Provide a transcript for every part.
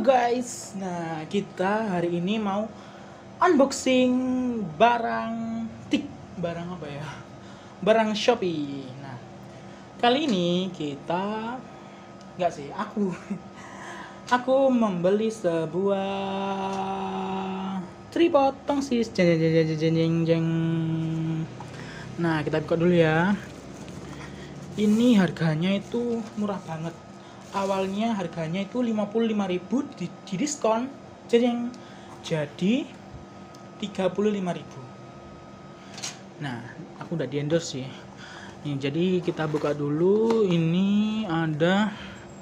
guys, nah kita hari ini mau unboxing barang barang apa ya? Barang Shopee. Nah, kali ini kita nggak sih, aku membeli sebuah tripod tongsis. Jeng jeng jeng jeng jeng jeng. Nah, kita buka dulu ya. Ini harganya itu murah banget. Awalnya harganya itu 55.000 di diskon jadi 35.000. Nah, aku udah di endorse sih. Ini jadi kita buka dulu. Ini ada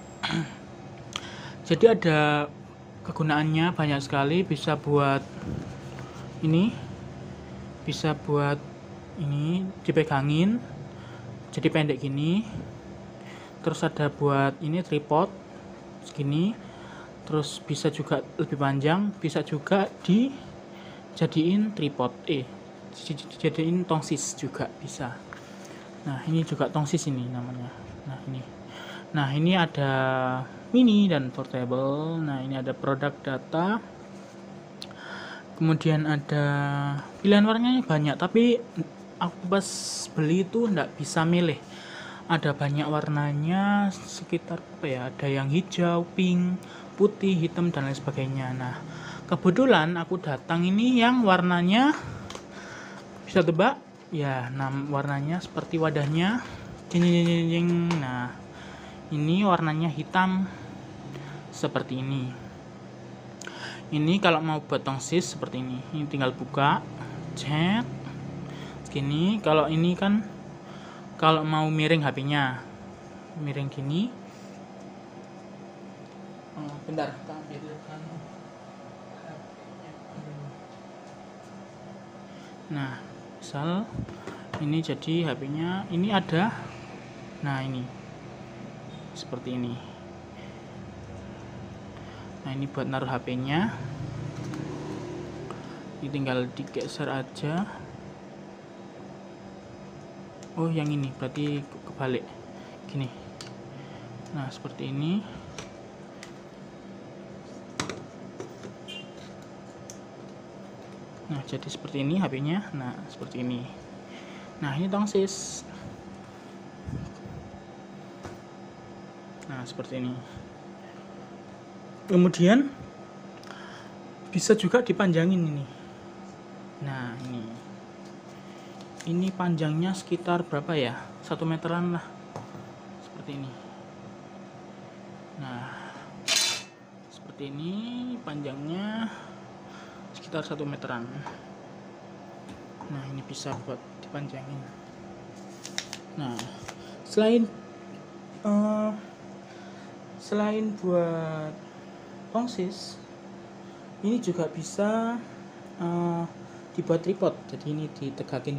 jadi ada kegunaannya banyak sekali. Bisa buat ini, bisa buat ini dipegangin jadi pendek gini. Terus ada buat ini tripod segini, terus bisa juga lebih panjang, bisa juga dijadiin tripod, dijadiin tongsis juga bisa. Nah, ini juga tongsis ini namanya. Nah ini ada mini dan portable. Nah, ini ada produk data, kemudian ada pilihan warnanya banyak, tapi aku pas beli itu nggak bisa milih. Ada banyak warnanya, sekitar apa ya, ada yang hijau, pink, putih, hitam, dan lain sebagainya. Nah, kebetulan aku datang ini yang warnanya, bisa tebak ya, warnanya seperti wadahnya. Nah, ini warnanya hitam seperti ini. Ini kalau mau buat tongsis seperti ini tinggal buka, cet gini. Kalau ini kan kalau mau miring HP-nya, miring gini. Bentar, kita ambilkan HP-nya. Nah, misal ini jadi HP-nya, ini ada. Nah, ini seperti ini. Nah, ini buat naruh HP-nya. Ini tinggal digeser aja. Oh, yang ini berarti kebalik gini. Nah, seperti ini. Nah, jadi seperti ini HP-nya. Nah, seperti ini. Nah, ini tongsis. Nah, seperti ini. Kemudian bisa juga dipanjangin ini. Nah, ini panjangnya sekitar berapa ya, 1 meteran lah, seperti ini. Nah, seperti ini panjangnya sekitar 1 meteran. Nah, ini bisa buat dipanjangin. Nah, selain buat tongsis, ini juga bisa dibuat tripod. Jadi ini ditegakin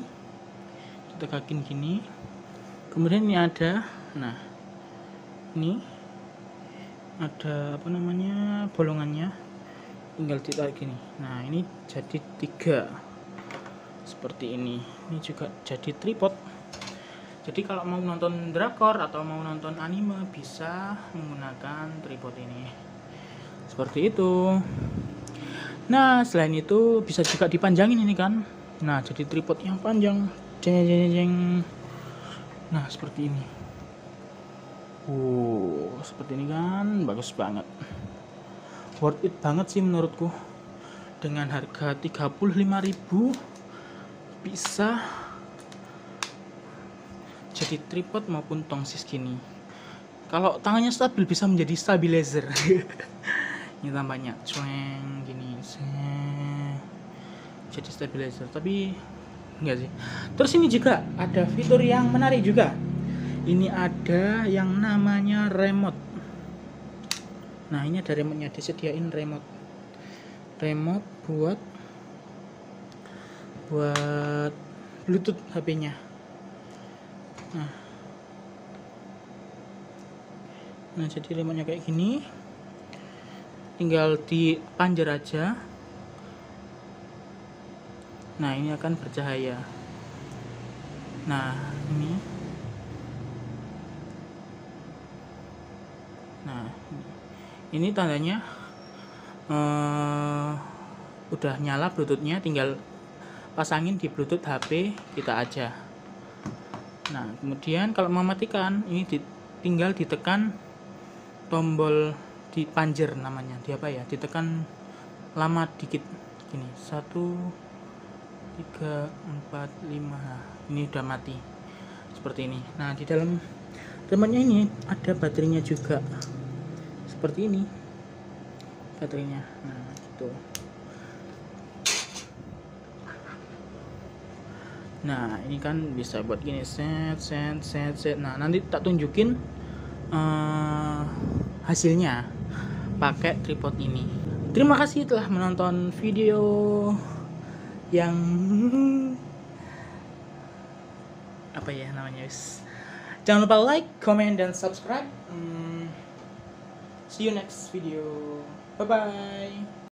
gini, kemudian ini ada, nah ini ada apa namanya, bolongannya, tinggal ditarik gini. Nah, ini jadi 3 seperti ini. Ini juga jadi tripod. Jadi kalau mau nonton drakor atau mau nonton anime bisa menggunakan tripod ini, seperti itu. Nah, selain itu bisa juga dipanjangin ini kan. Nah, jadi tripod yang panjang. Jeng. Nah, seperti ini. Seperti ini kan, bagus banget. Worth it banget sih menurutku. Dengan harga 35.000 bisa jadi tripod maupun tongsis gini. Kalau tangannya stabil bisa menjadi stabilizer. Ini tambahnya cueng gini, jadi stabilizer, tapi enggak sih. Terus ini juga ada fitur yang menarik juga. Ini ada yang namanya remote. Nah, ini ada remote-nya, disediain remote buat Bluetooth HP-nya. Nah, jadi remote-nya kayak gini, tinggal dipanjer aja. Nah, ini akan bercahaya. Nah, ini. Nah, Ini tandanya udah nyala bluetoothnya, tinggal pasangin di bluetooth HP kita aja. Nah kemudian kalau mematikan ini tinggal ditekan tombol di panjer namanya, di apa ya, ditekan lama dikit gini, 1 3 4 5, ini udah mati seperti ini. Nah di dalam remote ini ada baterainya juga seperti ini baterainya. Nah gitu. Nah ini kan bisa buat gini, set. Nah nanti tak tunjukin hasilnya pakai tripod ini. Terima kasih telah menonton video yang apa ya namanya, jangan lupa like, comment, dan subscribe. See you next video. Bye bye.